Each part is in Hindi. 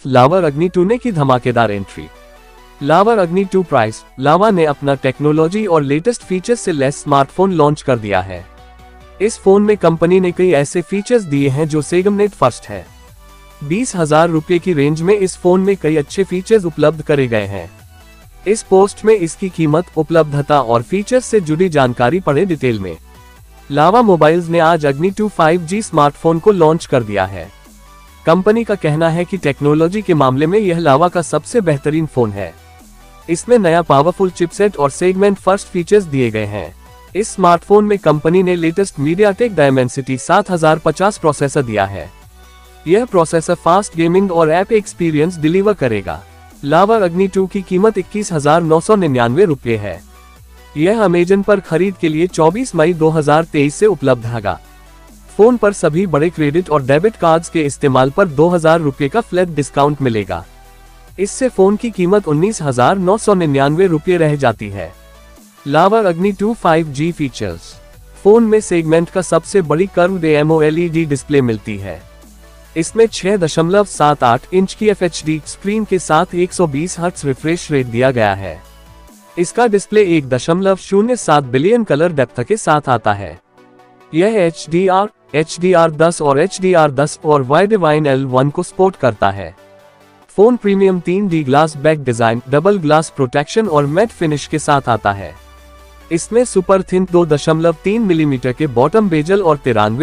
लावा अग्नि 2 ने की धमाकेदार एंट्री। लावा अग्नि 2 प्राइस। लावा ने अपना टेक्नोलॉजी और लेटेस्ट फीचर्स से लेस स्मार्टफोन लॉन्च कर दिया है। इस फोन में कंपनी ने कई ऐसे फीचर्स दिए हैं जो सेगमेंट फर्स्ट है। 20,000 रुपये की रेंज में इस फोन में कई अच्छे फीचर्स उपलब्ध करे गए हैं। इस पोस्ट में इसकी कीमत, उपलब्धता और फीचर्स से जुड़ी जानकारी पढ़ें डिटेल में। लावा मोबाइल्स ने आज अग्नि 2 5G स्मार्टफोन को लॉन्च कर दिया है। कंपनी का कहना है कि टेक्नोलॉजी के मामले में यह लावा का सबसे बेहतरीन फोन है। इसमें नया पावरफुल चिपसेट और सेगमेंट फर्स्ट फीचर्स दिए गए हैं। इस स्मार्टफोन में कंपनी ने लेटेस्ट मीडियाटेक डायमेंसिटी 7050 प्रोसेसर दिया है। यह प्रोसेसर फास्ट गेमिंग और ऐप एक्सपीरियंस डिलीवर करेगा। लावा अग्नि 2 की कीमत 21,999 रुपये है। यह अमेजन पर खरीद के लिए 24 मई 2023 से उपलब्ध होगा। फोन पर सभी बड़े क्रेडिट और डेबिट कार्ड्स के इस्तेमाल पर 2,000 रुपये का फ्लैट डिस्काउंट मिलेगा। इससे फोन की कीमत 19,999 रुपये रह जाती है। लावा अग्नि 2 5G फीचर्स। फोन में सेगमेंट का सबसे बड़ी कर्व्ड AMOLED डिस्प्ले मिलती है। इसमें 6.78 इंच की FHD स्क्रीन के साथ 120 हर्ट्ज रिफ्रेश रेट दिया गया है। इसका डिस्प्ले 1.07 बिलियन कलर डेप्थ के साथ आता है। यह HDR, HDR10 और HDR10 और वाइडवाइन L1 को सपोर्ट करता है। Phone premium 3D glass back design, double glass protection और मैट फिनिश के साथ आता है। इसमें सुपर थिन 2.3 मिलीमीटर के बॉटम बेजल और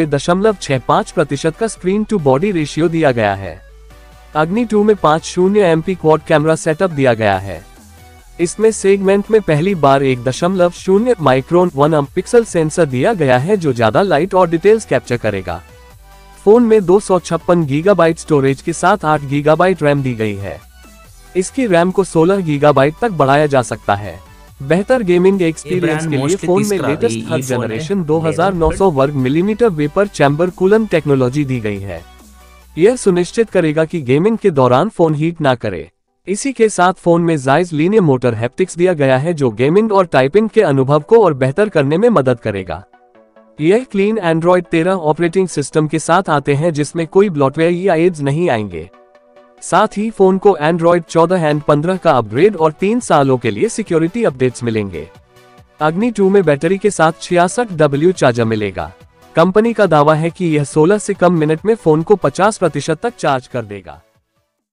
93.65% का स्क्रीन टू बॉडी रेशियो दिया गया है। अग्नि 2 में 50 MP क्वाड कैमरा सेटअप दिया गया है। इसमें सेगमेंट में पहली बार 1.0 माइक्रोन 1 पिक्सल सेंसर दिया गया है जो ज्यादा लाइट और डिटेल्स कैप्चर करेगा। फोन में 256 गीगाबाइट स्टोरेज के साथ 8 गीगाबाइट रैम दी गई है। इसकी रैम को 16 गीगाबाइट तक बढ़ाया जा सकता है। बेहतर गेमिंग एक्सपीरियंस के लिए फोन में लेटेस्ट थर्ड जनरेशन 2900 वर्ग millimetre vapour chamber cooling technology दी गई है। यह सुनिश्चित करेगा कि गेमिंग के दौरान फोन हीट ना करे। इसी के साथ फोन में जायज लीनियर मोटर हैप्टिक्स दिया गया है जो गेमिंग और टाइपिंग के अनुभव को और बेहतर करने में मदद करेगा। यह क्लीन एंड्रॉइड 13 ऑपरेटिंग सिस्टम के साथ आते हैं जिसमें कोई ब्लॉटवेयर या एड्स नहीं आएंगे। साथ ही फोन को एंड्रॉइड 14 एंड 15 का अपग्रेड और 3 सालों के लिए सिक्योरिटी अपडेट्स मिलेंगे। अग्नि 2 में बैटरी के साथ 66W चार्जर मिलेगा। कंपनी का दावा है कि यह 16 से कम मिनट में फोन को 50% तक चार्ज कर देगा।